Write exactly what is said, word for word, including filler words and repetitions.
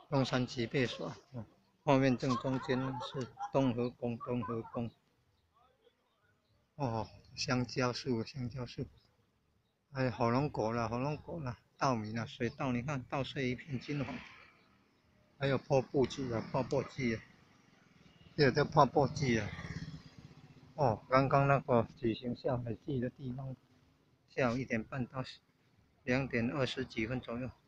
东山脊背所，哦，后面正中间是东河宫，东河宫。哦，香蕉树，香蕉树，还有火龙果了，火龙果了，稻米了，水稻，你看稻穗一片金黄。还有泡沫机啊，泡沫机啊，这有这泡沫机啊。哦，刚刚那个举行下海祭的地方，下午一点半到两点二十几分左右。